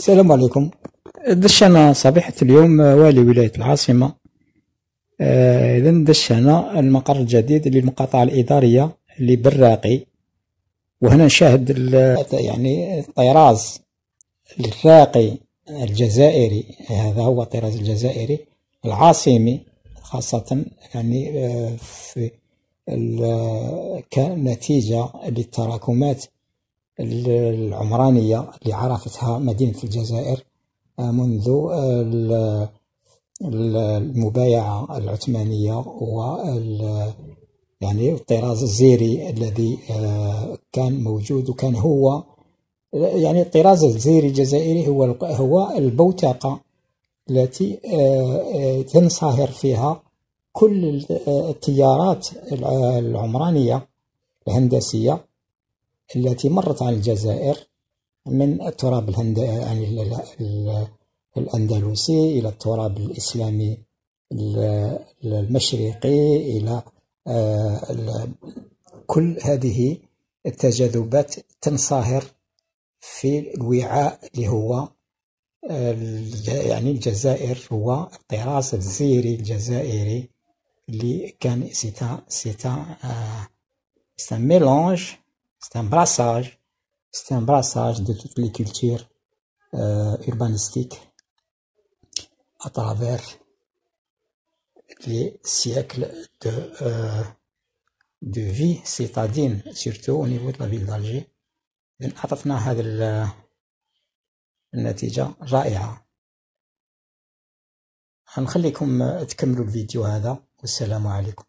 السلام عليكم. دشنا صبيحة اليوم والي ولاية العاصمة. إذا دشنا المقر الجديد للمقاطعة الإدارية لبراقي، وهنا نشاهد يعني الطراز الراقي الجزائري. هذا هو الطراز الجزائري العاصمي، خاصة يعني في كنتيجة للتراكمات العمرانية اللي عرفتها مدينة الجزائر منذ المبايعة العثمانية، يعني الطراز الزيري الذي كان موجود، وكان هو يعني الطراز الزيري الجزائري هو البوتقة التي تنصهر فيها كل التيارات العمرانية الهندسية التي مرت على الجزائر، من التراب يعني الأندلسي إلى التراب الإسلامي المشرقي، إلى كل هذه التجاذبات تنصهر في الوعاء اللي هو يعني الجزائر. هو الطراز الزيري الجزائري اللي كان c'est un mélange, c'est un brassage de toutes les cultures urbanistiques à travers les siècles de vie citadine, surtout au niveau de la ville d'Alger. أعطتنا هذه النتيجة رائعة. هنخليكم تكملوا الفيديو هذا، والسلام عليكم.